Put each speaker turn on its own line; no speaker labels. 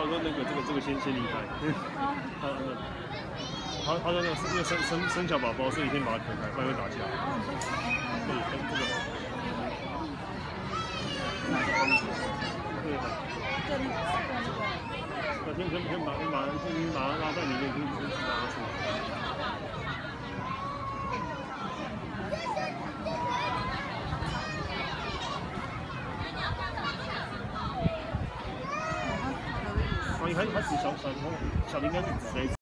我说那个这个先离开。他说那个因为生小宝宝，所以先把它隔开，不然会打架。对，跟这个。对的。先把它拉在里面，就拉出来。他只小林应该是指这一只。